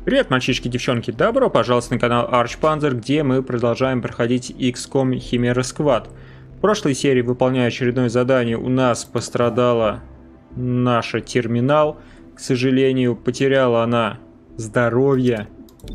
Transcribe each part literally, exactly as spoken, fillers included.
Привет, мальчишки, девчонки, добро пожаловать на канал Archpanzer, где мы продолжаем проходить икс ком Chimera Squad. В прошлой серии, выполняя очередное задание, у нас пострадала наша терминал. К сожалению, потеряла она здоровье.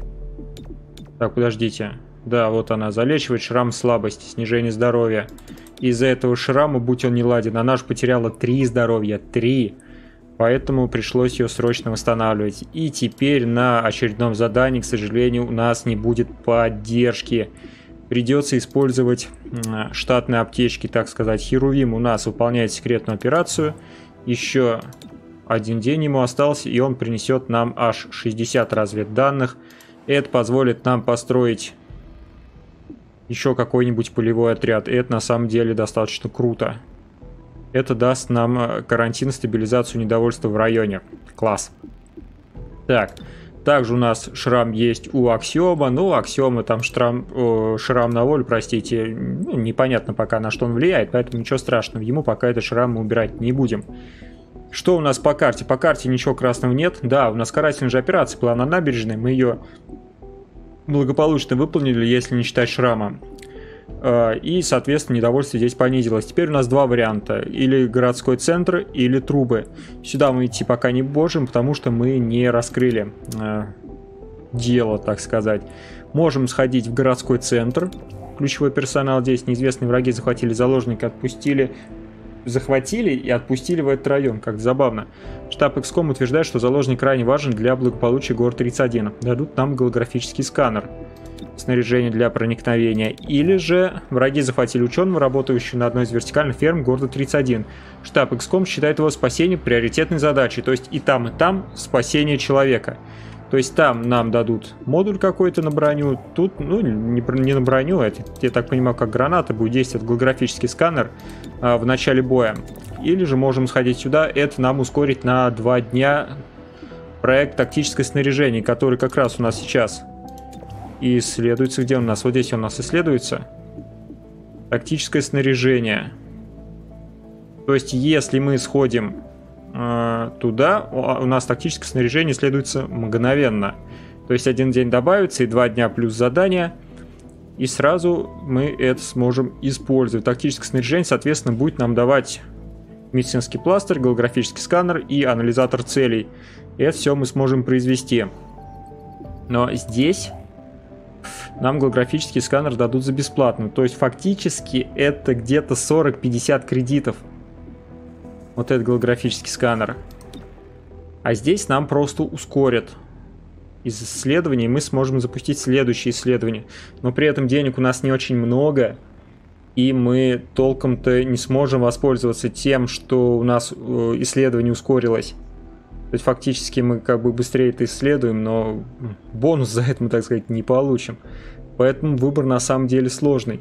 Так, подождите. Да, вот она, залечивает шрам слабости, снижение здоровья. Из-за этого шрама, будь он не ладен, она же потеряла три здоровья, три. Поэтому пришлось ее срочно восстанавливать. И теперь на очередном задании, к сожалению, у нас не будет поддержки. Придется использовать штатные аптечки, так сказать. Херувим у нас выполняет секретную операцию. Еще один день ему остался, и он принесет нам аж шестьдесят разведданных. Это позволит нам построить еще какой-нибудь полевой отряд. И это на самом деле достаточно круто. Это даст нам карантин, стабилизацию недовольства в районе. Класс. Так, также у нас шрам есть у Аксиома. Ну, у Аксиома там шрам, о, шрам на волю, простите. Ну, непонятно пока, на что он влияет, поэтому ничего страшного. Ему пока этот шрам мы убирать не будем. Что у нас по карте? По карте ничего красного нет. Да, у нас карательная же операция была на набережной. Мы ее благополучно выполнили, если не считать шрама. И, соответственно, недовольство здесь понизилось. Теперь у нас два варианта. Или городской центр, или трубы. Сюда мы идти пока не можем, потому что мы не раскрыли э, дело, так сказать. Можем сходить в городской центр. Ключевой персонал здесь. Неизвестные враги захватили заложника, отпустили... Захватили и отпустили в этот район. Как забавно. Штаб икс ком утверждает, что заложник крайне важен для благополучия Гор тридцать один. Дадут нам голографический сканер. Снаряжение для проникновения. Или же враги захватили ученого, работающего на одной из вертикальных ферм города тридцать один. Штаб икс ком считает его спасение приоритетной задачей. То есть и там, и там спасение человека. То есть там нам дадут модуль какой-то на броню. Тут, ну, не, не на броню, это, я так понимаю, как граната будет действовать голографический сканер а, в начале боя. Или же можем сходить сюда. Это нам ускорить на два дня проект тактическое снаряжение, который как раз у нас сейчас... И исследуется, где у нас? Вот здесь у нас исследуется. Тактическое снаряжение. То есть, если мы сходим э, туда, у нас тактическое снаряжение исследуется мгновенно. То есть, один день добавится и два дня плюс задание. И сразу мы это сможем использовать. Тактическое снаряжение, соответственно, будет нам давать медицинский пластырь, голографический сканер и анализатор целей. И это все мы сможем произвести. Но здесь... нам голографический сканер дадут за бесплатно. То есть фактически это где-то сорок-пятьдесят кредитов. Вот этот голографический сканер. А здесь нам просто ускорят из исследований. Мы сможем запустить следующее исследование. Но при этом денег у нас не очень много. И мы толком-то не сможем воспользоваться тем, что у нас исследование ускорилось. То есть фактически мы как бы быстрее это исследуем, но бонус за это мы, так сказать, не получим. Поэтому выбор на самом деле сложный.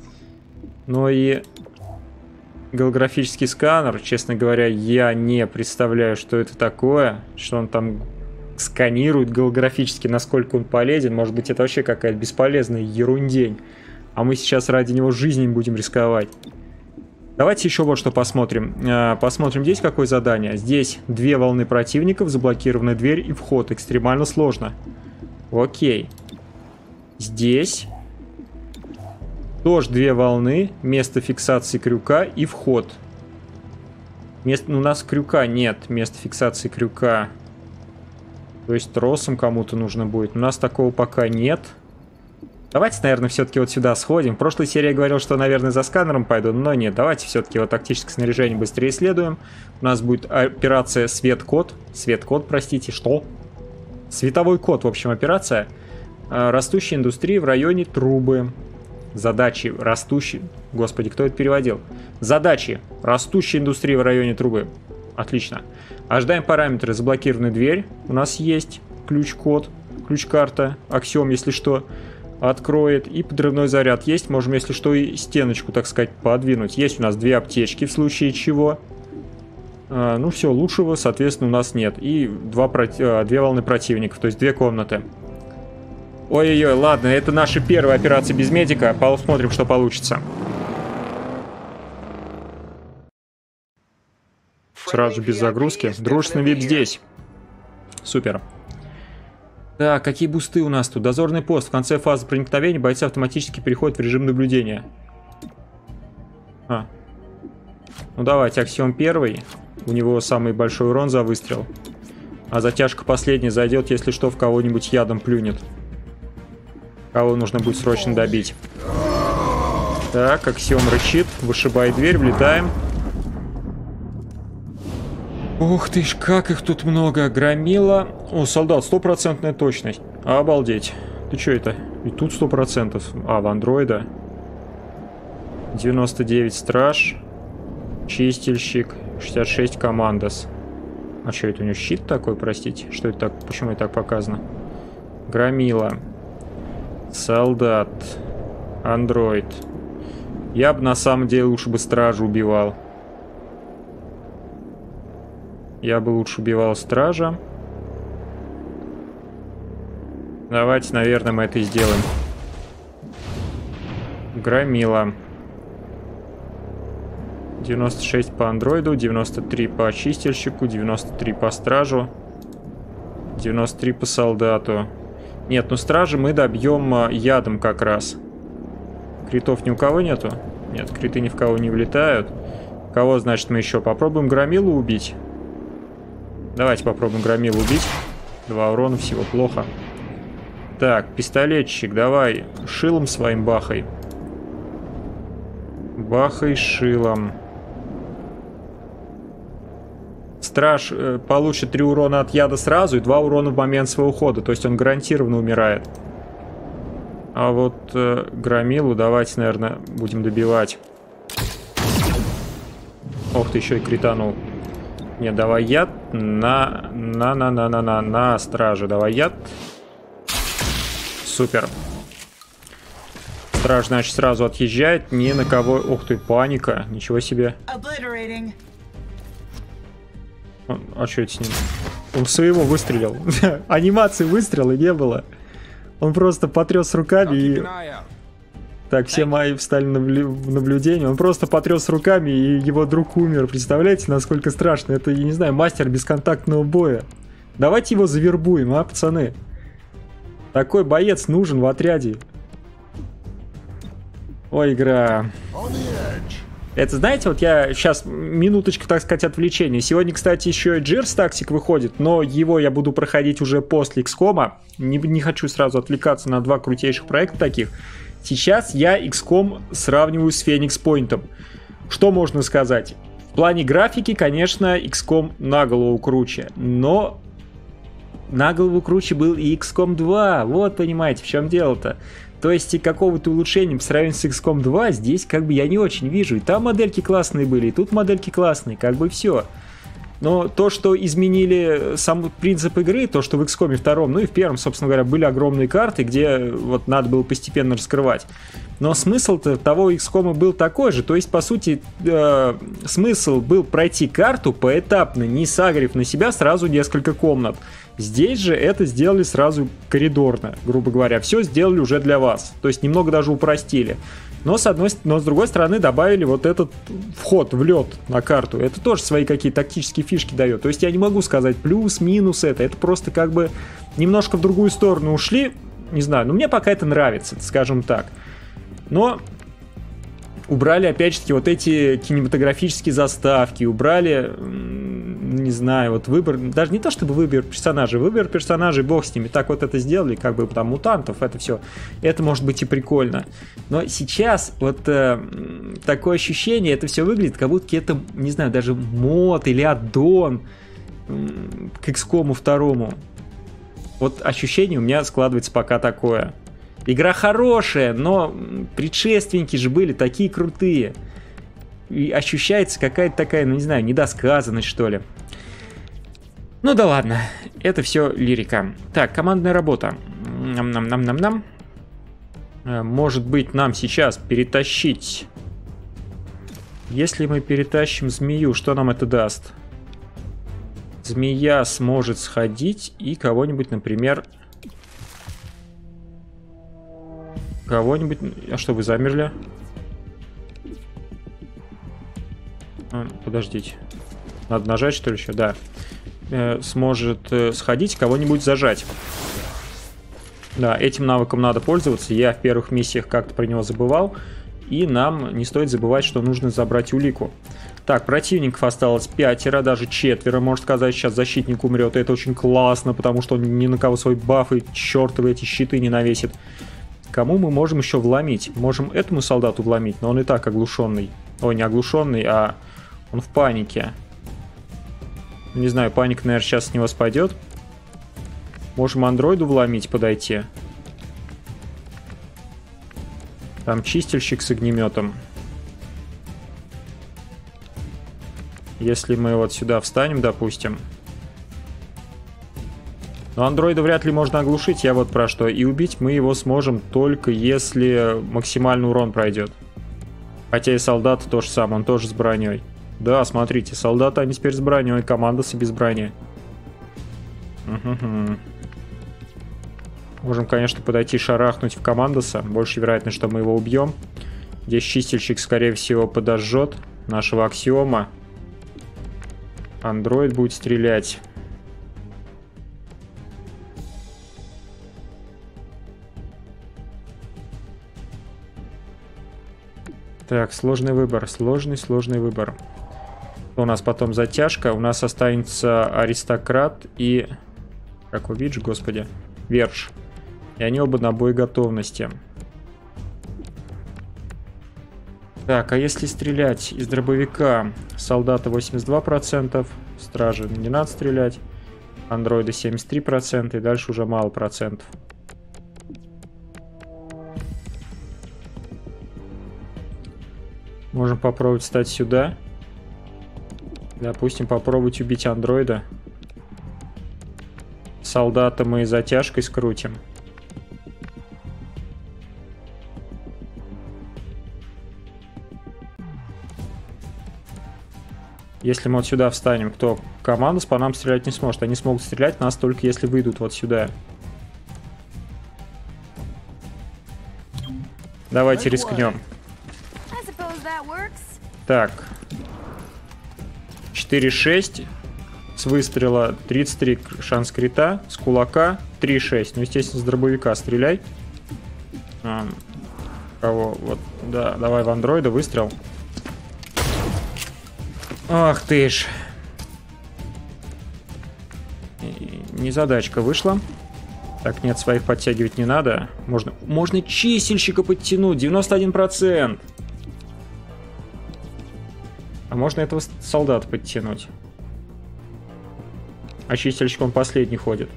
Но и голографический сканер, честно говоря, я не представляю, что это такое. Что он там сканирует голографически, насколько он полезен. Может быть, это вообще какая-то бесполезная ерундень. А мы сейчас ради него жизнью будем рисковать. Давайте еще вот что посмотрим. Посмотрим здесь какое задание. Здесь две волны противников, заблокированная дверь и вход. Экстремально сложно. Окей. Здесь тоже две волны, место фиксации крюка и вход. Мест... У нас крюка нет, места фиксации крюка. То есть тросом кому-то нужно будет. У нас такого пока нет. Давайте, наверное, все-таки вот сюда сходим. В прошлой серии я говорил, что, наверное, за сканером пойду, но нет. Давайте все-таки вот тактическое снаряжение быстрее исследуем. У нас будет операция Свет-код. Свет-код, простите, что? Световой код, в общем, операция. Растущая индустрия в районе трубы. Задачи растущие... Господи, кто это переводил? Задачи. Растущая индустрия в районе трубы. Отлично. Ожидаем параметры. Заблокированная дверь. У нас есть ключ-код, ключ-карта, аксиом, если что. Откроет. И подрывной заряд есть. Можем, если что, и стеночку, так сказать, подвинуть. Есть у нас две аптечки, в случае чего. А, ну все, лучшего, соответственно, у нас нет. И два проти... а, две волны противников, то есть две комнаты. Ой-ой-ой, ладно, это наша первая операция без медика. Посмотрим, что получится. Сразу без загрузки. Дружественный вип здесь. Супер. Так, какие бусты у нас тут? Дозорный пост. В конце фазы проникновения бойцы автоматически переходят в режим наблюдения. А. Ну давайте, Аксиом первый. У него самый большой урон за выстрел. А затяжка последняя зайдет, если что, в кого-нибудь ядом плюнет. Кого нужно будет срочно добить. Так, Аксиом рычит, вышибает дверь, влетаем. Ух ты ж, как их тут много. Громила. О, солдат, стопроцентная точность. Обалдеть. Ты что это? И тут сто процентов. А, в андроида. девяносто девять страж. Чистильщик. шестьдесят шесть командос. А что это у него щит такой, простите? Что это так? Почему это так показано? Громила. Солдат. Андроид. Я бы на самом деле лучше бы стражу убивал. Я бы лучше убивал стража. Давайте, наверное, мы это и сделаем. Громила. девяносто шесть по андроиду, девяносто три по чистильщику, девяносто три по стражу, девяносто три по солдату. Нет, ну стражи мы добьем ядом как раз. Критов ни у кого нету? Нет, криты ни в кого не влетают. Кого, значит, мы еще попробуем громилу убить? Давайте попробуем громилу убить. Два урона всего, плохо. Так, пистолетчик, давай шилом своим бахай. Бахай шилом. Страж э, получит три урона от яда сразу и два урона в момент своего ухода. То есть он гарантированно умирает. А вот э, громилу давайте, наверное, будем добивать. Ох ты, еще и кританул. Нет, давай яд на на на на на на на страже. Давай яд. Супер. Страж, значит, сразу отъезжает. Ни на кого. Ух ты, паника. Ничего себе. А, а что это с ним? Он своего выстрелил. Анимации выстрела не было. Он просто потряс руками и... Так, все мои встали в наблюдение. Он просто потряс руками, и его друг умер. Представляете, насколько страшно? Это, я не знаю, мастер бесконтактного боя. Давайте его завербуем, а, пацаны? Такой боец нужен в отряде. Ой, игра. Это, знаете, вот я сейчас минуточку, так сказать, отвлечения. Сегодня, кстати, еще и Gears Tactics выходит, но его я буду проходить уже после икс ком. Не, не хочу сразу отвлекаться на два крутейших проекта таких. Сейчас я икс ком сравниваю с Phoenix Point. Что можно сказать? В плане графики, конечно, икс ком на голову круче, но на голову круче был и икс ком два. Вот, понимаете, в чем дело-то. То есть и какого-то улучшения по сравнению с икс ком два здесь как бы я не очень вижу. И там модельки классные были, и тут модельки классные, как бы все. Но то, что изменили сам принцип игры, то, что в икс ком два, ну и в первом, собственно говоря, были огромные карты, где вот надо было постепенно раскрывать. Но смысл-то того икс ком был такой же. То есть, по сути, э, смысл был пройти карту поэтапно, не сагрив на себя сразу несколько комнат. Здесь же это сделали сразу коридорно, грубо говоря. Все сделали уже для вас. То есть немного даже упростили. Но с, одной, но с другой стороны добавили вот этот вход в лед на карту. Это тоже свои какие-то тактические фишки дает. То есть я не могу сказать плюс, минус это. Это просто как бы немножко в другую сторону ушли. Не знаю, но мне пока это нравится, скажем так. Но убрали, опять же таки, вот эти кинематографические заставки. Убрали, не знаю, вот выбор... Даже не то, чтобы выбор персонажей. Выбор персонажей, бог с ними. Так вот это сделали, как бы там мутантов, это все. Это может быть и прикольно. Но сейчас вот э, такое ощущение, это все выглядит, как будто это, не знаю, даже мод или аддон э, к икс ком два. Вот ощущение у меня складывается пока такое. Игра хорошая, но предшественники же были такие крутые. И ощущается какая-то такая, ну не знаю, недосказанность, что ли. Ну да ладно, это все лирика. Так, командная работа. Нам-нам-нам-нам-нам. Может быть, нам сейчас перетащить... Если мы перетащим змею, что нам это даст? Змея сможет сходить и кого-нибудь, например... Кого-нибудь... А что, вы замерли? А, подождите. Надо нажать, что ли, еще? Да. Э, сможет э, сходить, кого-нибудь зажать. Да, этим навыком надо пользоваться. Я в первых миссиях как-то про него забывал. И нам не стоит забывать, что нужно забрать улику. Так, противников осталось пятеро, даже четверо, можно сказать. Сейчас защитник умрет. И это очень классно, потому что он ни на кого свой баф и чертовы эти щиты не навесит. Кому мы можем еще вломить? Можем этому солдату вломить, но он и так оглушенный. Ой, не оглушенный, а он в панике. Не знаю, паника, наверное, сейчас с него спадет. Можем андроиду вломить, подойти. Там чистильщик с огнеметом. Если мы вот сюда встанем, допустим. Но андроида вряд ли можно оглушить, я вот про что. И убить мы его сможем только если максимальный урон пройдет. Хотя и солдат то же самое, он тоже с броней. Да, смотрите, солдаты они теперь с броней, командосы без брони. Угу. Можем, конечно, подойти шарахнуть в командоса. Больше вероятно, что мы его убьем. Здесь чистильщик, скорее всего, подожжет нашего аксиома. Андроид будет стрелять. Так, сложный выбор. Сложный, сложный выбор. У нас потом затяжка. У нас останется аристократ и... Как вы видите, господи? Верш. И они оба на боеготовности. Так, а если стрелять из дробовика? Солдата восемьдесят два процента, стражи не надо стрелять. Андроида семьдесят три процента и дальше уже мало процентов. Можем попробовать встать сюда. Допустим, попробовать убить андроида. Солдата мы затяжкой скрутим. Если мы вот сюда встанем, то команда по нам стрелять не сможет. Они смогут стрелять нас только если выйдут вот сюда. Давайте рискнем. Так. четыре шесть. С выстрела тридцать три шанс крита. С кулака три шесть. Ну, естественно, с дробовика стреляй. А, кого? Вот, да, давай в андроида выстрел. Ах ты ж. Незадачка вышла. Так, нет, своих подтягивать не надо. Можно, можно чистильщика подтянуть. девяносто один процент. А можно этого солдата подтянуть. А чистильщик он последний ходит.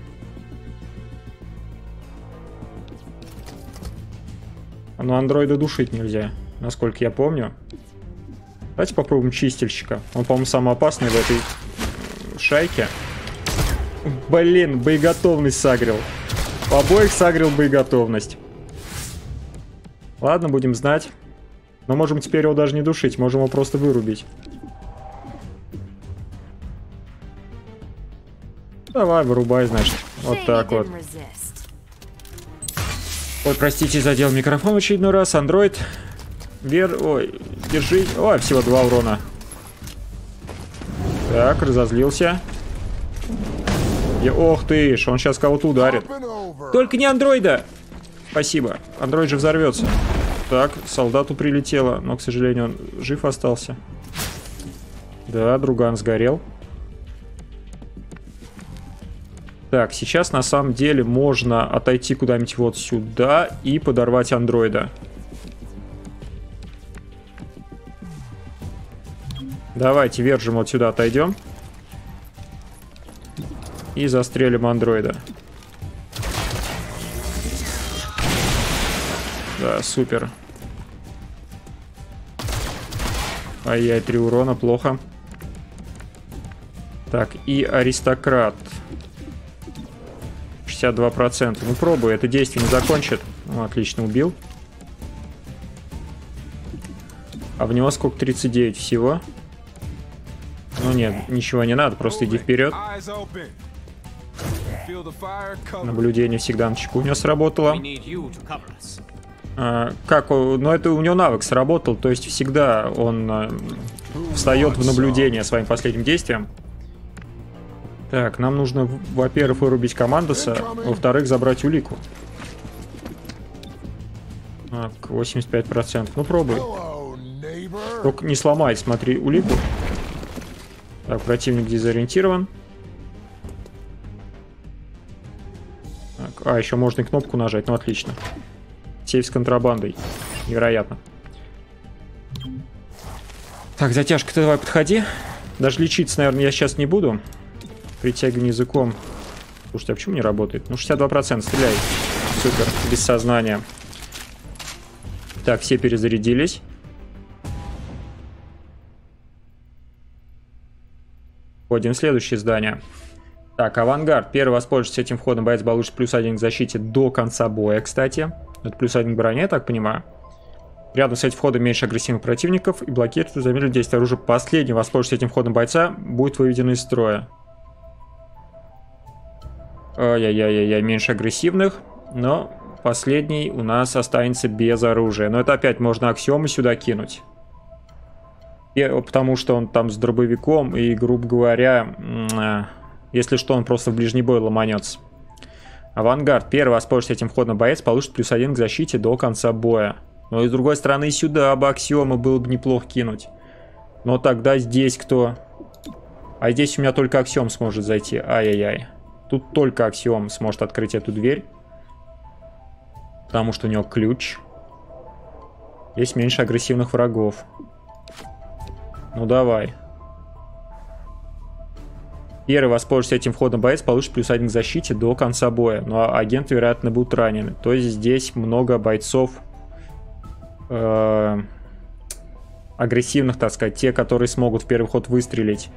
Но андроида душить нельзя, насколько я помню. Давайте попробуем чистильщика. Он, по-моему, самый опасный в этой шайке. Блин, боеготовность сагрил. У обоих сагрил боеготовность. Ладно, будем знать. Но можем теперь его даже не душить. Можем его просто вырубить. Давай, вырубай, значит. Вот так вот. Ой, простите, задел микрофон в очередной раз. Андроид... Вер... Ой, держи. Ой, всего два урона. Так, разозлился. И, ох ты ж, он сейчас кого-то ударит. Только не андроида! Спасибо. Андроид же взорвется. Так, солдату прилетело, но, к сожалению, он жив остался. Да, друган сгорел. Так, сейчас на самом деле можно отойти куда-нибудь вот сюда и подорвать андроида. Давайте вержим вот сюда, отойдем. И застрелим андроида. Да, супер. Ай-яй, три урона, плохо. Так, и аристократ. шестьдесят два процента. Ну, пробуй, это действие не закончит. Ну, отлично, убил. А в него сколько? тридцать девять всего. Ну нет, ничего не надо, просто иди вперед. Наблюдение всегда на чеку у него сработало. А, как? Ну это у него навык сработал, то есть всегда он а, встает в наблюдение своим последним действием. Так, нам нужно, во-первых, вырубить командоса, во-вторых, забрать улику. Так, восемьдесят пять процентов. Ну, пробуй. Только не сломай, смотри, улику. Так, противник дезориентирован. Так, а, еще можно и кнопку нажать. Ну, отлично. Сейф с контрабандой. Невероятно. Так, затяжка, ты давай подходи. Даже лечиться, наверное, я сейчас не буду. Притягивание языком. Слушайте, а почему не работает? Ну, шестьдесят два процента, стреляй. Супер, без сознания. Так, все перезарядились. Входим в следующее здание. Так, авангард. Первый воспользуется этим входом. Боец получит плюс один к защите до конца боя, кстати. Это плюс один к броне, я так понимаю. Рядом с этим входом меньше агрессивных противников и блокирует замедлит действие оружия. Последний воспользуется этим входом бойца будет выведен из строя. Ай-яй-яй-яй, меньше агрессивных, но последний у нас останется без оружия. Но это опять можно аксиомы сюда кинуть. И, потому что он там с дробовиком и, грубо говоря, если что, он просто в ближний бой ломанется. Авангард. Первый воспользуется этим входом боец получит плюс один к защите до конца боя. Но и с другой стороны сюда бы аксиомы было бы неплохо кинуть. Но тогда здесь кто? А здесь у меня только аксиом сможет зайти. Ай-яй-яй. Тут только аксиом сможет открыть эту дверь. Потому что у него ключ. Есть меньше агрессивных врагов. Ну давай. Первый воспользуется этим входом боец получит плюс один к защите до конца боя. Но агенты, вероятно, будут ранены. То есть здесь много бойцов э, агрессивных, так сказать. Те, которые смогут в первый ход выстрелить.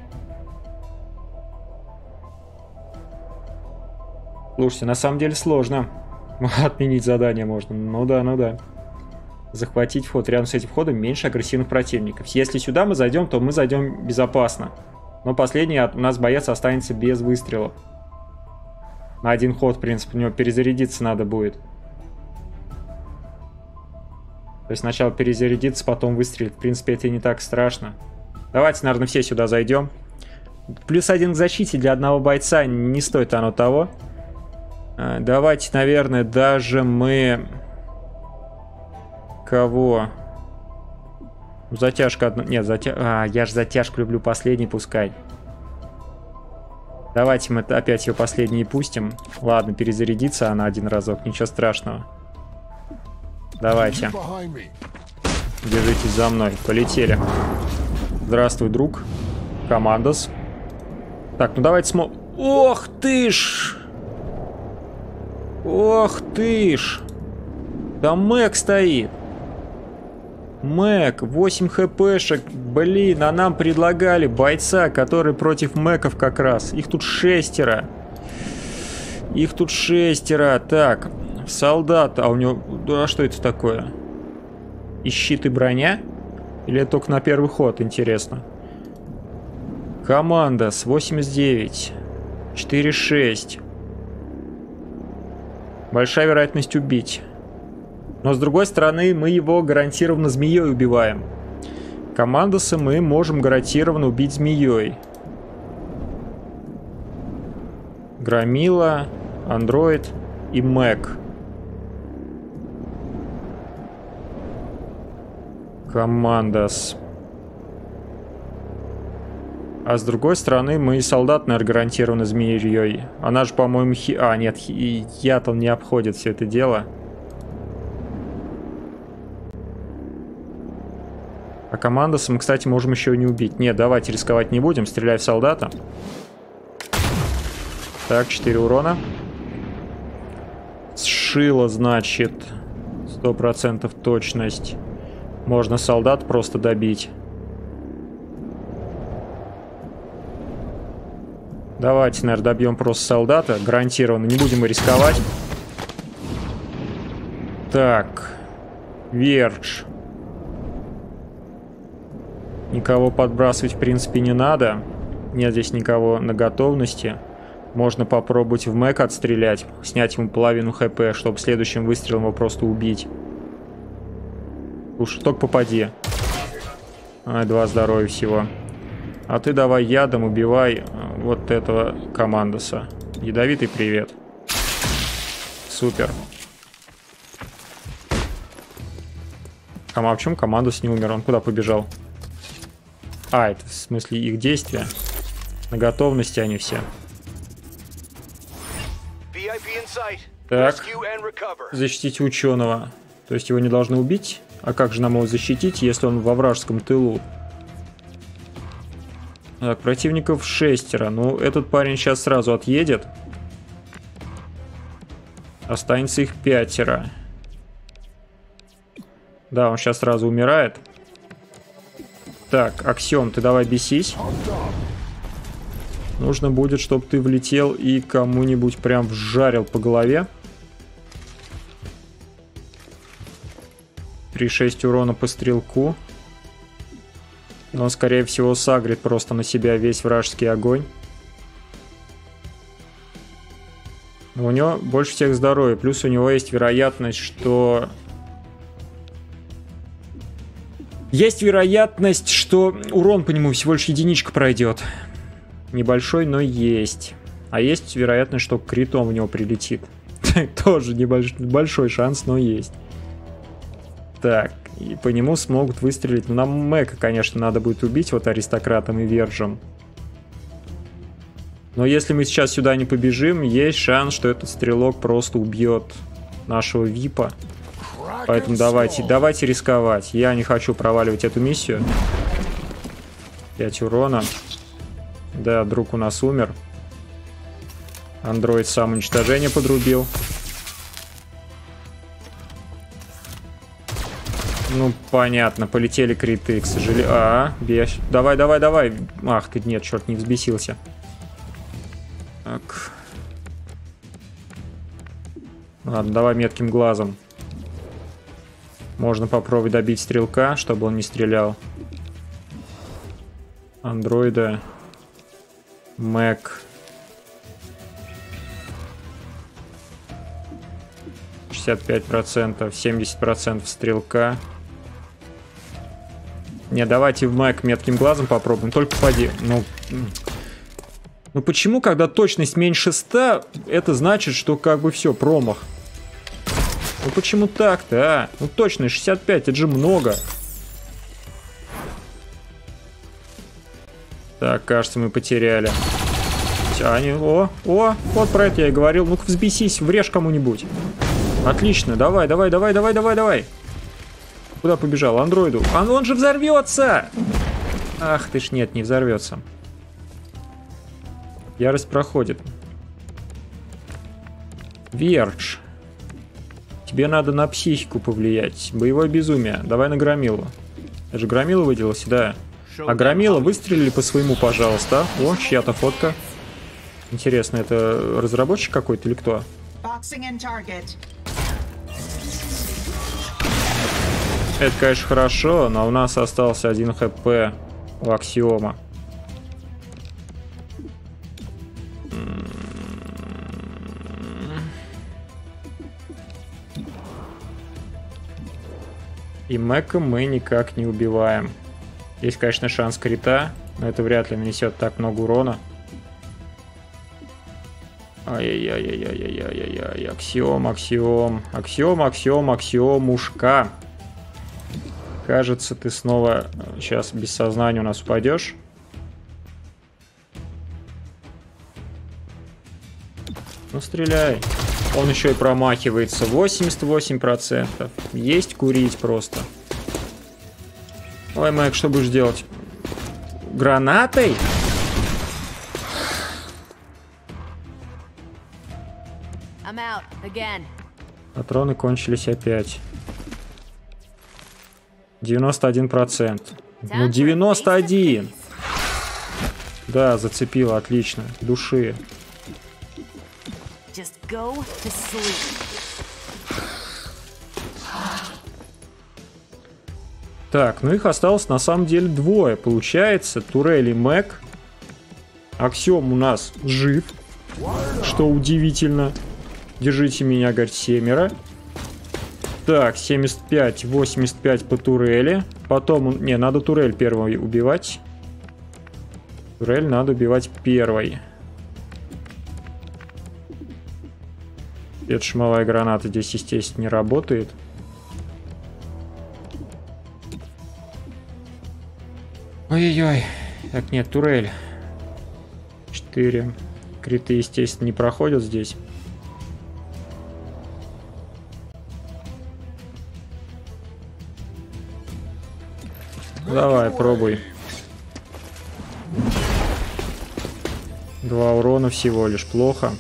Слушайте, на самом деле сложно. Отменить задание можно. Ну да, ну да. Захватить вход. Рядом с этим входом меньше агрессивных противников. Если сюда мы зайдем, то мы зайдем безопасно. Но последний у нас боец останется без выстрелов. На один ход, в принципе, у него перезарядиться надо будет. То есть сначала перезарядиться, потом выстрелить. В принципе, это не так страшно. Давайте, наверное, все сюда зайдем. Плюс один к защите для одного бойца не стоит оно того. Давайте, наверное, даже мы... Кого? Затяжка одна... Нет, затя... А, я же затяжку люблю последний пускать. Давайте мы опять ее последней пустим. Ладно, перезарядится она один разок, ничего страшного. Давайте. Держитесь за мной. Полетели. Здравствуй, друг. Командос. Так, ну давайте смотрим. Ох ты ж! Ох ты ж! Там Мэг стоит. Мэг, восемь хпшек. Блин, а нам предлагали бойца, который против Мэков как раз. Их тут шестеро. Их тут шестеро. Так, солдат. А у него... А что это такое? И щит, и броня? Или это только на первый ход, интересно? Команда с восемьдесят девять. четыре шесть. Большая вероятность убить. Но с другой стороны, мы его гарантированно змеей убиваем. Командоса мы можем гарантированно убить змеей. Громила, Андроид и Мэг. Командос. А с другой стороны, мы и солдат, наверное, гарантированно змеей. Она же, по-моему, хи... А, нет, хи... яд-он не обходит все это дело. А командоса мы, кстати, можем еще и не убить. Нет, давайте рисковать не будем. Стреляй в солдата. Так, четыре урона. Сшило, значит, сто процентов точность. Можно солдат просто добить. Давайте, наверное, добьем просто солдата. Гарантированно. Не будем и рисковать. Так. Вердж. Никого подбрасывать, в принципе, не надо. Нет здесь никого на готовности. Можно попробовать в Мэг отстрелять. Снять ему половину хп, чтобы следующим выстрелом его просто убить. Уж только попади. А, два здоровья всего. А ты давай ядом убивай вот этого командоса. Ядовитый привет. Супер. А почему командос не умер? Он куда побежал? А, это в смысле их действия. На готовности они все. Так. Защитите ученого. То есть его не должны убить? А как же нам его защитить, если он во вражеском тылу? Так, противников шестеро. Ну, этот парень сейчас сразу отъедет. Останется их пятеро. Да, он сейчас сразу умирает. Так, Аксиом, ты давай бесись. Нужно будет, чтобы ты влетел и кому-нибудь прям вжарил по голове. три шесть урона по стрелку. Но он, скорее всего, сагрит просто на себя весь вражеский огонь. У него больше всех здоровья. Плюс у него есть вероятность, что... Есть вероятность, что урон по нему всего лишь единичка пройдет. Небольшой, но есть. А есть вероятность, что критом в него прилетит. Тоже небольшой шанс, но есть. Так, и по нему смогут выстрелить. Ну, нам Мэка, конечно, надо будет убить вот аристократом и вержем. Но если мы сейчас сюда не побежим, есть шанс, что этот стрелок просто убьет нашего випа. Поэтому давайте, давайте рисковать. Я не хочу проваливать эту миссию. пять урона. Да, друг у нас умер. Андроид самоуничтожение подрубил. Ну, понятно, полетели криты, к сожалению. А, беж. Давай, давай, давай. Ах ты, нет, черт, не взбесился. Так. Ладно, давай метким глазом. Можно попробовать добить стрелка, чтобы он не стрелял. Андроида. Мэк. шестьдесят пять процентов, семьдесят процентов стрелка. Не, давайте в Мэк метким глазом попробуем. Только попади. Ну, ну почему, когда точность меньше ста, это значит, что как бы все, промах? Ну почему так-то, а? Ну точность шестьдесят пять, это же много. Так, кажется, мы потеряли. Они, о, о, вот про это я и говорил. Ну-ка взбесись, врежь кому-нибудь. Отлично, давай, давай, давай, давай, давай, давай. Куда побежал? Андроиду. А он же взорвется! Ах ты ж, нет, не взорвется. Ярость проходит. Вердж. Тебе надо на психику повлиять. Боевое безумие. Давай на Громилу. Это же Громила выделился, да. А Громила выстрелили по своему, пожалуйста. О, чья-то фотка. Интересно, это разработчик какой-то или кто? Это, конечно, хорошо, но у нас остался один хп у Аксиома. И Мэка мы никак не убиваем. Есть, конечно, шанс крита, но это вряд ли нанесет так много урона. Ай-яй-яй-яй-яй-яй-яй-яй. Аксиом, Аксиом. Аксиом, Аксиом, Аксиомушка. Кажется, ты снова сейчас без сознания у нас упадешь. Ну, стреляй. Он еще и промахивается. восемьдесят восемь процентов. Есть курить просто. Ой, Майк, что будешь делать? Гранатой? Патроны кончились опять. девяносто один процент. Ну, девяносто один. Да, зацепило, отлично. Души. Так, ну их осталось на самом деле двое. Получается, Турель и Мэк. Аксиом у нас жив. Что удивительно. Держите меня, говорит, семеро. Так, семьдесят пять, восемьдесят пять по Турели. Потом, не, надо Турель первой убивать. Турель надо убивать первой. Эта шумовая граната здесь, естественно, не работает. Ой-ой-ой. Так, нет, турель. Четыре. Криты, естественно, не проходят здесь. Давай, пробуй. Два урона всего лишь, плохо.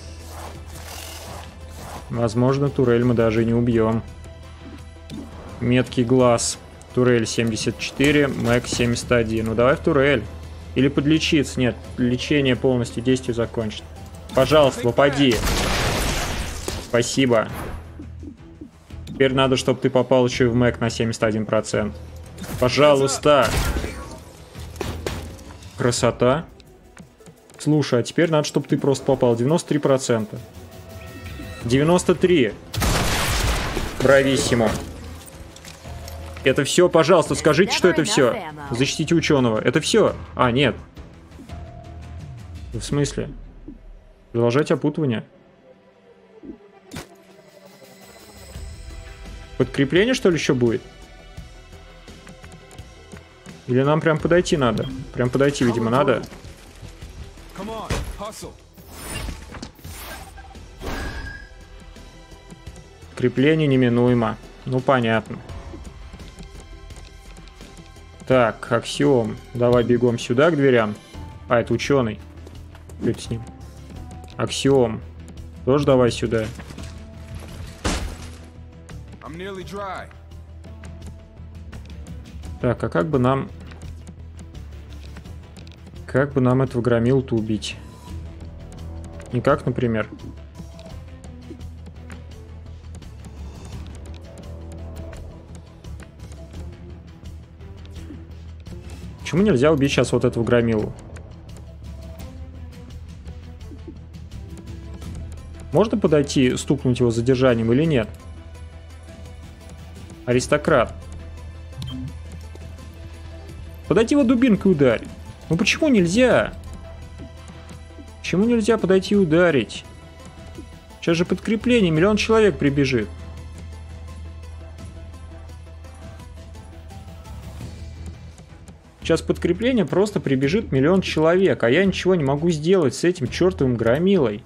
Возможно, турель мы даже не убьем. Меткий глаз. Турель семьдесят четыре, Мэг семьдесят один. Ну давай в турель. Или подлечиться. Нет, лечение полностью действие закончит. Пожалуйста, попади. Спасибо. Теперь надо, чтобы ты попал еще и в Мэг на семьдесят один процент. Пожалуйста. Красота. Слушай, а теперь надо, чтобы ты просто попал. девяносто три процента. девяносто три. Брависсимо. Это все, пожалуйста, скажите, что это все. Защитите ученого. Это все? А, нет. В смысле? Продолжать опутывание. Подкрепление, что ли, еще будет? Или нам прям подойти надо? Прям подойти, видимо, надо. Крепление неминуемо. Ну, понятно. Так, аксиом. Давай бегом сюда, к дверям. А, это ученый. Что это с ним? Аксиом. Тоже давай сюда. Так, а как бы нам... Как бы нам этого громилу-то убить? Никак, например. Почему нельзя убить сейчас вот этого громилу? Можно подойти, стукнуть его задержанием или нет? Аристократ. Подойти его дубинкой ударь. Ну почему нельзя? Почему нельзя подойти и ударить? Сейчас же подкрепление, миллион человек прибежит. Сейчас подкрепление просто прибежит миллион человек, а я ничего не могу сделать с этим чертовым громилой.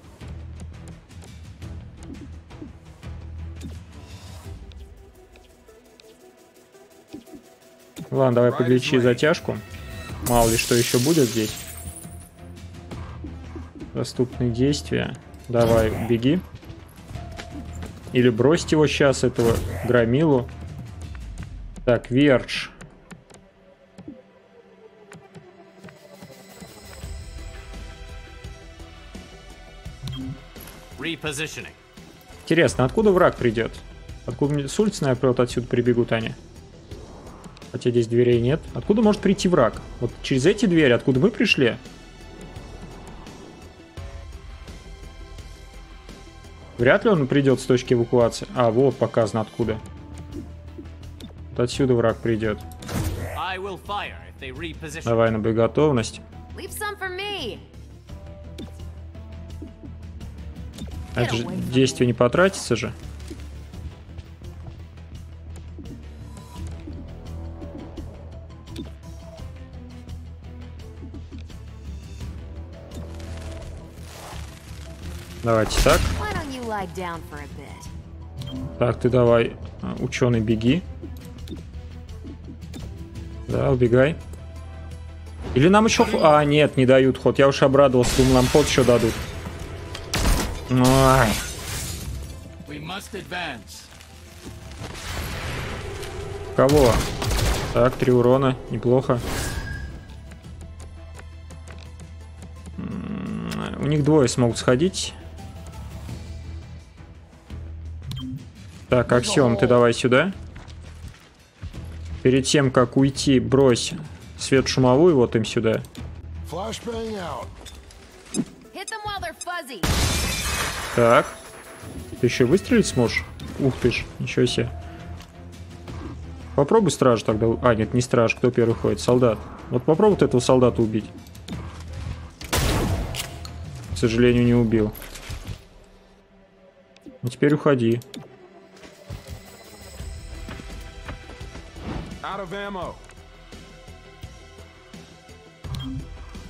Ладно, давай подлечи затяжку. Мало ли что еще будет здесь. Доступные действия. Давай, беги. Или бросить его сейчас, этого громилу. Так, Вердж. Интересно, откуда враг придет? Откуда мне с улицы, наверное, вот отсюда прибегут они? Хотя здесь дверей нет. Откуда может прийти враг? Вот через эти двери, откуда мы пришли? Вряд ли он придет с точки эвакуации. А, вот показано откуда. Вот отсюда враг придет. Давай на боеготовность. Это же действие не потратится же. Давайте так. Так, ты давай, ученый, беги. Да, убегай. Или нам еще... А, нет, не дают ход. Я уж обрадовался, думал, нам ход еще дадут. Ой. Кого? Так, три урона, неплохо. У них двое смогут сходить. Так, Аксиом, ты давай сюда. Перед тем, как уйти, брось свет шумовую вот им сюда. Так. Ты еще выстрелить сможешь? Ух ты ж, ничего себе. Попробуй страж тогда. А, нет, не страж. Кто первый ходит? Солдат. Вот попробуй вот этого солдата убить. К сожалению, не убил. Ну теперь уходи.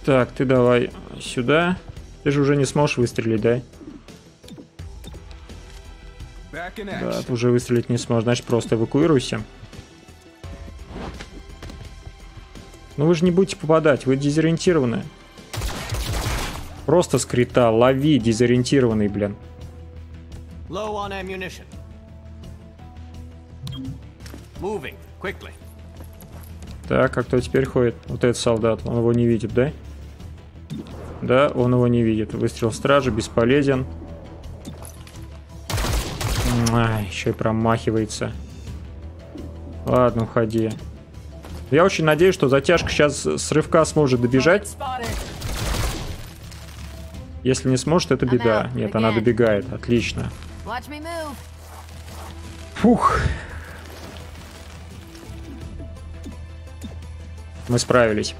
Так, ты давай сюда. Ты же уже не сможешь выстрелить, да? Да, ты уже выстрелить не сможешь, значит просто эвакуируйся. Ну вы же не будете попадать, вы дезориентированы. Просто скрита, лови, дезориентированный, блин. Так, а кто теперь ходит? Вот этот солдат, он его не видит, да? Да, он его не видит. Выстрел стражи бесполезен. А, еще и промахивается. Ладно, уходи. Я очень надеюсь, что затяжка сейчас с рывка сможет добежать. Если не сможет, это беда. Нет, она добегает. Отлично. Фух. Мы справились.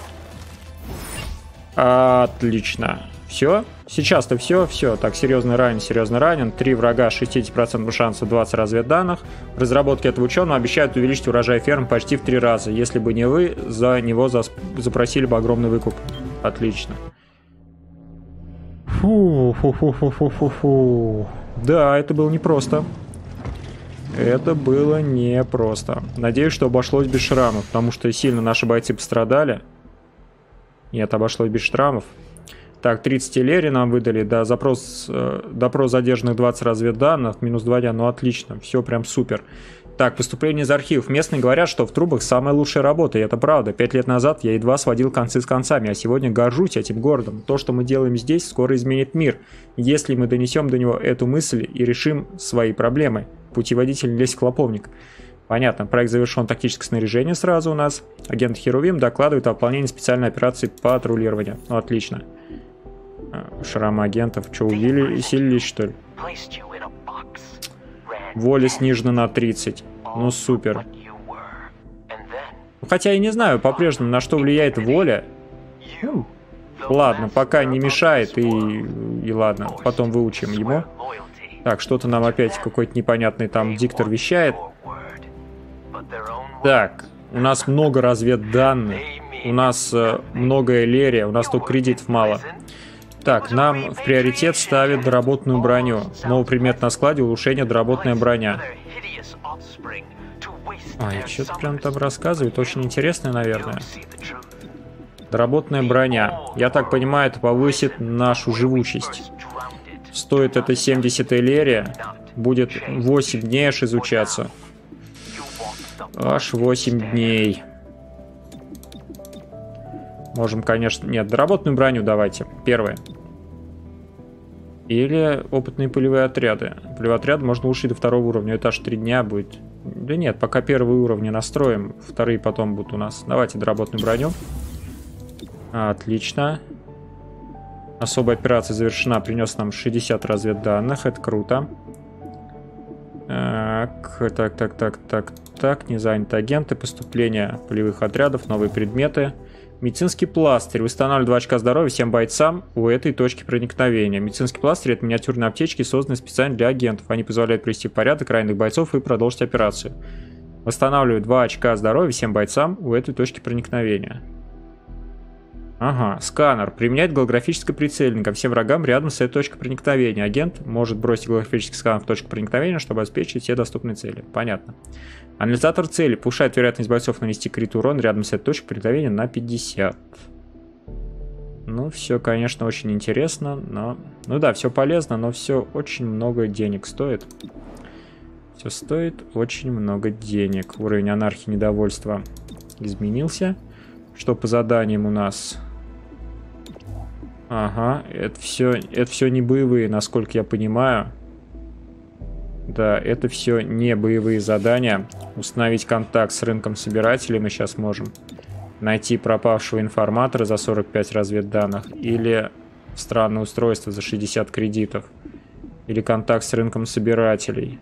Отлично. Все? Сейчас-то все, все. Так, серьезно ранен, серьезно ранен. Три врага, шестьдесят процентов шанса, двадцать разведданных. Разработки этого ученого обещают увеличить урожай ферм почти в три раза. Если бы не вы, за него зас... запросили бы огромный выкуп. Отлично. Фу, фу, фу, фу, фу, фу, фу. Да, это было непросто. Это было непросто. Надеюсь, что обошлось без шрамов, потому что сильно наши бойцы пострадали. Нет, обошлось без шрамов. Так, тридцать элери нам выдали, да, запрос, э, допрос задержанных двадцать разведданных, минус два дня, ну отлично, все прям супер. Так, поступление из архивов. Местные говорят, что в трубах самая лучшая работа, и это правда. Пять лет назад я едва сводил концы с концами, а сегодня горжусь этим городом. То, что мы делаем здесь, скоро изменит мир, если мы донесем до него эту мысль и решим свои проблемы. Путеводитель Лесь Клоповник. Понятно, проект завершен, тактическое снаряжение сразу у нас. Агент Херувим докладывает о выполнении специальной операции патрулирования. Ну, отлично. Шрамы агентов. Что, усилились, что ли? Воля снижена на тридцать. Ну, супер. Хотя я не знаю, по-прежнему, на что влияет воля. Ну, ладно, пока не мешает, и, и ладно, потом выучим ему. Так, что-то нам опять какой-то непонятный там диктор вещает. Так, у нас много разведданных, у нас э, много элерия, у нас только кредитов мало. Так, нам в приоритет ставят доработанную броню. Новый предмет на складе — улучшение доработанная броня. Ой, что-то прям там рассказывает, очень интересно, наверное. Доработанная броня. Я так понимаю, это повысит нашу живучесть. Стоит это семьдесят элерия, будет восемь дней аж изучаться. Аж восемь дней. Можем, конечно... Нет, доработанную броню давайте. Первое. Или опытные полевые отряды. Полевые отряды можно улучшить до второго уровня. Это аж три дня будет. Да нет, пока первые уровни настроим. Вторые потом будут у нас. Давайте доработанную броню. Отлично. Особая операция завершена. Принес нам шестьдесят разведданных. Это круто. Так, так, так, так, так, так. Не заняты агенты. Поступление полевых отрядов. Новые предметы. Медицинский пластырь. Восстанавливает два очка здоровья всем бойцам у этой точки проникновения. Медицинский пластырь — это миниатюрные аптечки, созданные специально для агентов. Они позволяют привести в порядок раненых бойцов и продолжить операцию. Восстанавливает два очка здоровья всем бойцам у этой точки проникновения. Ага, сканер. Применяет голографическое прицеливание ко всем врагам рядом с этой точкой проникновения. Агент может бросить голографический сканер в точку проникновения, чтобы обеспечить все доступные цели. Понятно. Анализатор цели повышает вероятность бойцов нанести крит урон рядом с этой точкой проникновения на пятьдесят. Ну, все, конечно, очень интересно, но... Ну да, все полезно, но все очень много денег стоит. Все стоит очень много денег. Уровень анархии недовольства изменился. Что по заданиям у нас? Ага, это все, это все не боевые, насколько я понимаю. Да, это все не боевые задания. Установить контакт с рынком собирателей мы сейчас можем. Найти пропавшего информатора за сорок пять разведданных. Или странное устройство за шестьдесят кредитов. Или контакт с рынком собирателей.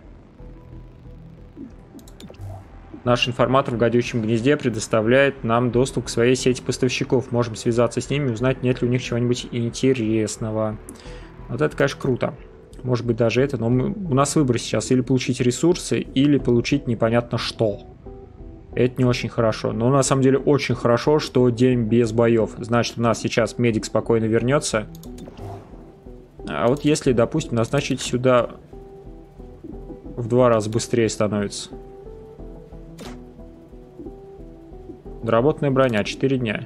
Наш информатор в гадючем гнезде предоставляет нам доступ к своей сети поставщиков. Можем связаться с ними и узнать, нет ли у них чего-нибудь интересного. Вот это, конечно, круто. Может быть, даже это. Но мы, у нас выбор сейчас: или получить ресурсы, или получить непонятно что. Это не очень хорошо. Но на самом деле очень хорошо, что день без боев. Значит, у нас сейчас медик спокойно вернется. А вот если, допустим, назначить сюда в два раза быстрее становится. Доработанная броня, четыре дня.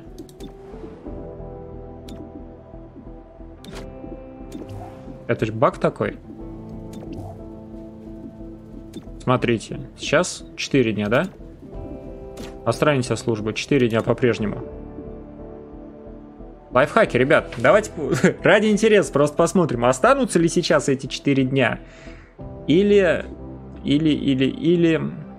Это же баг такой. Смотрите, сейчас четыре дня, да? Останется служба, четыре дня по-прежнему. Лайфхаки, ребят, давайте ради интереса просто посмотрим, останутся ли сейчас эти четыре дня. Или, или, или, или...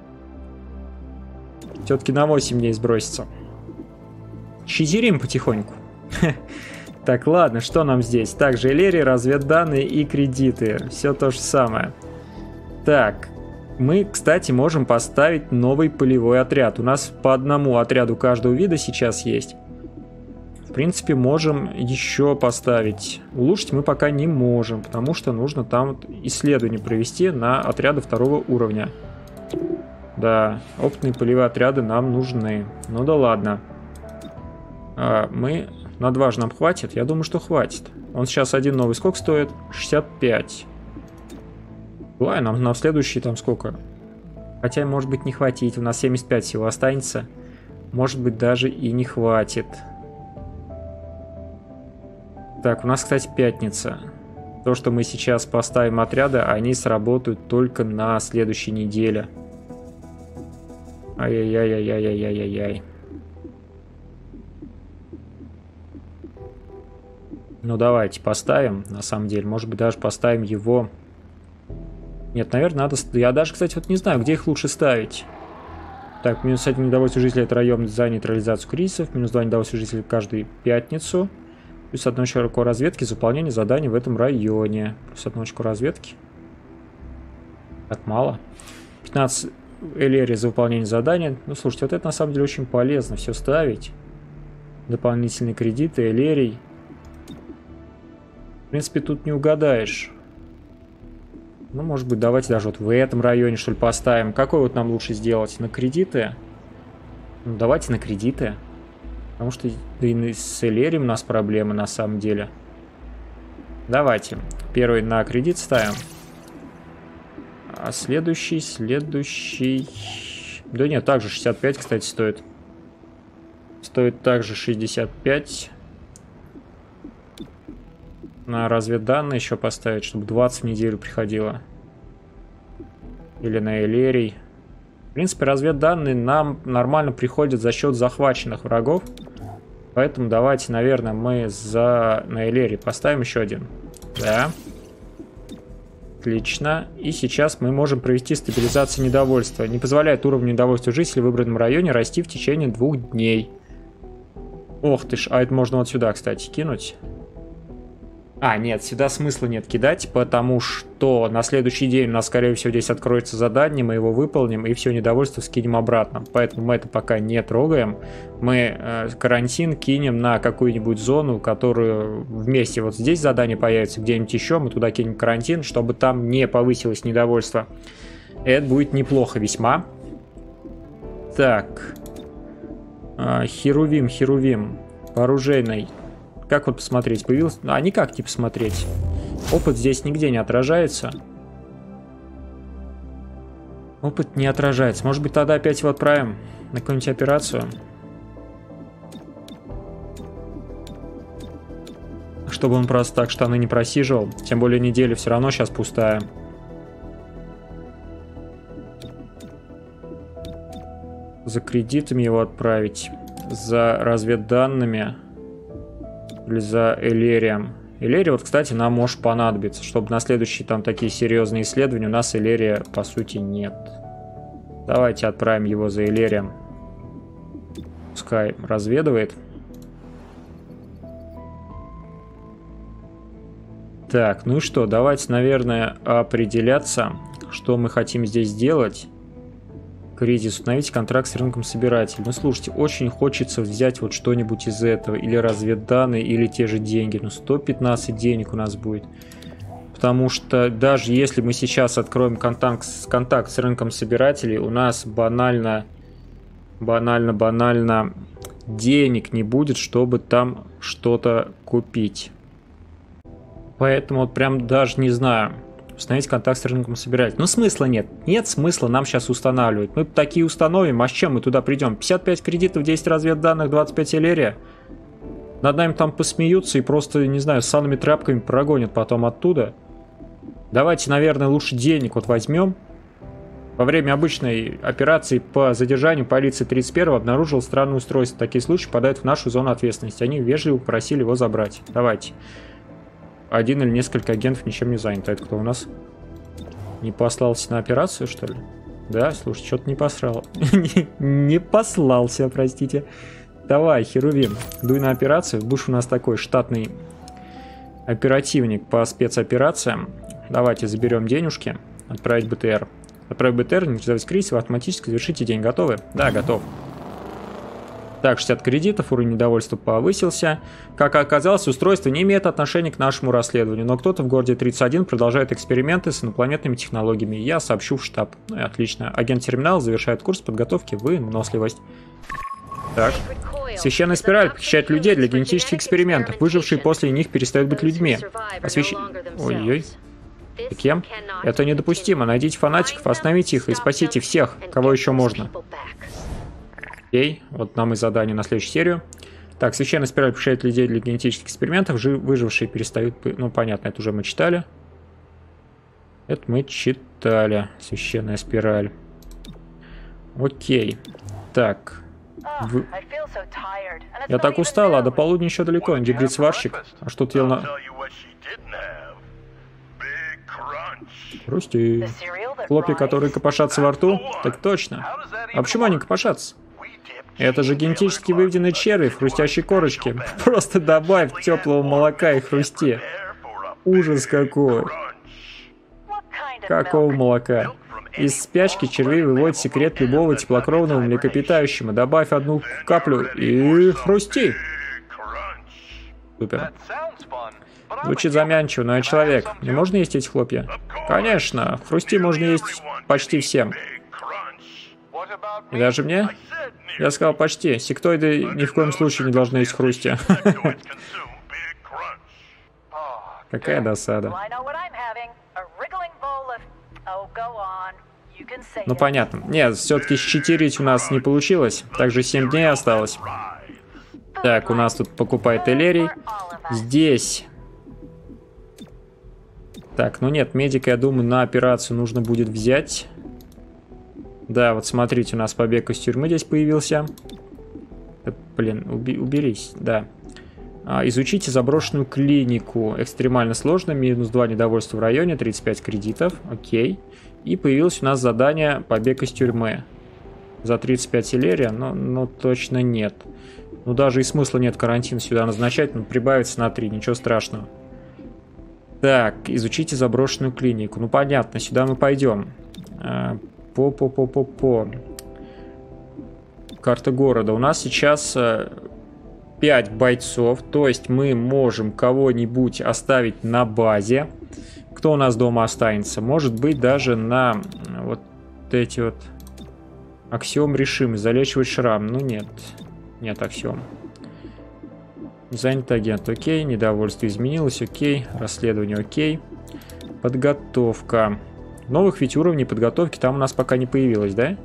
Все-таки на восемь дней сбросится. Чизерим потихоньку. Так, ладно, что нам здесь? Также Элерия, разведданные и кредиты. Все то же самое. Так, мы, кстати, можем поставить новый полевой отряд. У нас по одному отряду каждого вида сейчас есть. В принципе, можем еще поставить. Улучшить мы пока не можем, потому что нужно там исследование провести на отряды второго уровня. Да, опытные полевые отряды нам нужны. Ну да ладно. А, мы... На два же нам хватит? Я думаю, что хватит. Он сейчас один новый сколько стоит? шестьдесят пять. Ладно, нам на следующий там сколько? Хотя, может быть, не хватит. У нас семьдесят пять всего останется. Может быть, даже и не хватит. Так, у нас, кстати, пятница. То, что мы сейчас поставим отряды, они сработают только на следующей неделе. Ай-яй-яй-яй-яй-яй-яй-яй. Ну, давайте поставим, на самом деле. Может быть, даже поставим его... Нет, наверное, надо... Я даже, кстати, вот не знаю, где их лучше ставить. Так, минус один недовольство жителей — это район за нейтрализацию кризисов. Минус два недовольство жителей каждую пятницу. Плюс одно очко разведки за выполнение заданий в этом районе. Плюс одно очко разведки. Так, мало. пятнадцать Элерии за выполнение задания. Ну, слушайте, вот это на самом деле очень полезно все ставить. Дополнительные кредиты, Элерий. В принципе, тут не угадаешь. Ну, может быть, давайте даже вот в этом районе, что ли, поставим. Какой вот нам лучше сделать? На кредиты? Ну, давайте на кредиты. Потому что да и с Элерием у нас проблемы, на самом деле. Давайте. Первый на кредит ставим. А следующий, следующий... Да нет, также шестьдесят пять, кстати, стоит. Стоит также шестьдесят пять. На разведданные еще поставить, чтобы двадцать в неделю приходило. Или на Элерий. В принципе, разведданные нам нормально приходят за счет захваченных врагов. Поэтому давайте, наверное, мы за на Элерий поставим еще один. Да. Отлично. И сейчас мы можем провести стабилизацию недовольства. Не позволяет уровню недовольства жителей в выбранном районе расти в течение двух дней. Ох ты ж, а это можно вот сюда, кстати, кинуть. А, нет, сюда смысла нет кидать, потому что на следующий день у нас, скорее всего, здесь откроется задание, мы его выполним и все недовольство скинем обратно. Поэтому мы это пока не трогаем. Мы э, карантин кинем на какую-нибудь зону, которую вместе вот здесь задание появится, где-нибудь еще, мы туда кинем карантин, чтобы там не повысилось недовольство. Это будет неплохо весьма. Так. Э, Херувим, Херувим. Оружейный. Как вот посмотреть? Появился? А никак не посмотреть. Опыт здесь нигде не отражается. Опыт не отражается. Может быть, тогда опять его отправим на какую-нибудь операцию? Чтобы он просто так штаны не просиживал. Тем более неделя все равно сейчас пустая. За кредитами его отправить. За разведданными. Или за Элерием. Элерия, вот, кстати, нам может понадобиться, чтобы на следующие там такие серьезные исследования. У нас Элерия, по сути, нет. Давайте отправим его за Элерием. Пускай разведывает. Так, ну и что, давайте, наверное, определяться, что мы хотим здесь сделать. Кризис. Установите контракт с рынком собирателей. Ну, слушайте, очень хочется взять вот что-нибудь из этого. Или разведданные, или те же деньги. Ну, сто пятнадцать денег у нас будет. Потому что даже если мы сейчас откроем контакт, контакт с рынком собирателей, у нас банально банально-банально денег не будет, чтобы там что-то купить. Поэтому вот прям даже не знаю. Установить контакт с рынком собирать. Ну смысла нет. Нет смысла нам сейчас устанавливать. Мы такие установим, а с чем мы туда придем? пятьдесят пять кредитов, десять разведданных, двадцать пять элерия. Над нами там посмеются и просто, не знаю, с санными тряпками прогонят потом оттуда. Давайте, наверное, лучше денег вот возьмем. Во время обычной операции по задержанию полиции тридцать первого обнаружил странное устройство. Такие случаи попадают в нашу зону ответственности. Они вежливо попросили его забрать. Давайте. Один или несколько агентов ничем не заняты. Это кто у нас? Не послался на операцию, что ли? Да, слушай, что-то не посрал. Не послался, простите. Давай, Херувим, дуй на операцию. Будешь у нас такой штатный оперативник по спецоперациям. Давайте заберем денежки. Отправить БТР. Отправить БТР, не ждать кризиса, автоматически завершите день. Готовы? Да, готов. Так, шестьдесят кредитов, уровень недовольства повысился. Как оказалось, устройство не имеет отношения к нашему расследованию, но кто-то в городе тридцать один продолжает эксперименты с инопланетными технологиями. Я сообщу в штаб. Ну и отлично. Агент терминала завершает курс подготовки выносливость. Так. Священная спираль похищает людей для генетических экспериментов. Выжившие после них перестают быть людьми. Освящ... Ой-ой. И кем? Это недопустимо. Найдите фанатиков, остановите их и спасите всех, кого еще можно. Окей, вот нам и задание на следующую серию. Так, священная спираль похищает людей для генетических экспериментов. Жи выжившие перестают... Ну, понятно, это уже мы читали. Это мы читали. Священная спираль. Окей. Так. Вы... Я так устала, а до полудня еще далеко. Гибрид сварщик. А что ты ел на... Хрусти. Хлопья, которые копошатся во рту? Так точно. А почему они копошатся? Это же генетически выведенные черви в хрустящей корочке. Просто добавь теплого молока и хрусти. Ужас какой. Какого молока? Из спячки червей выводит секрет любого теплокровного млекопитающего. Добавь одну каплю и хрусти. Супер. Звучит заманчиво, но я человек. Не можно есть эти хлопья? Конечно, хрусти можно есть почти всем. И даже мне? Я сказал почти. Сектоиды ни в коем случае не должны есть хрусти. Какая досада. Ну понятно. Нет, все-таки счетырить у нас не получилось. Также семь дней осталось. Так, у нас тут покупает элерий. Здесь... Так, ну нет, медика, я думаю, на операцию нужно будет взять. Да, вот смотрите, у нас побег из тюрьмы здесь появился. Да, блин, уби уберись, да. А, изучите заброшенную клинику. Экстремально сложно, минус два недовольства в районе, тридцать пять кредитов, окей. И появилось у нас задание побег из тюрьмы. За тридцать пять элерия, но, но точно нет. Ну даже и смысла нет карантин сюда назначать, но прибавится на три, ничего страшного. Так, изучите заброшенную клинику. Ну понятно, сюда мы пойдем. По-по-по-по-по. Карта города. У нас сейчас пять бойцов, то есть мы можем кого-нибудь оставить на базе. Кто у нас дома останется? Может быть даже на вот эти вот аксиом решимость, залечивать шрам. Ну нет, нет аксиом. Занят агент, окей. Недовольство изменилось, окей. Расследование, окей. Подготовка. Новых ведь уровней подготовки там у нас пока не появилось, да?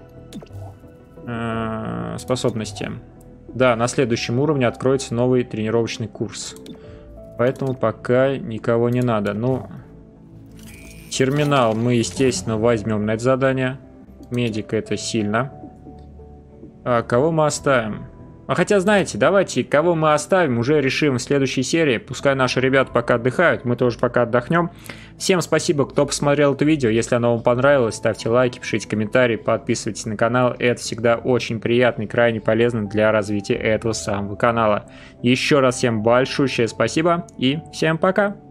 Э-э- способности. Да, на следующем уровне откроется новый тренировочный курс. Поэтому пока никого не надо. Ну, терминал мы, естественно, возьмем на это задание. Медика это сильно. А кого мы оставим? А хотя, знаете, давайте, кого мы оставим, уже решим в следующей серии. Пускай наши ребята пока отдыхают, мы тоже пока отдохнем. Всем спасибо, кто посмотрел это видео. Если оно вам понравилось, ставьте лайки, пишите комментарии, подписывайтесь на канал. Это всегда очень приятно и крайне полезно для развития этого самого канала. Еще раз всем большущее спасибо и всем пока!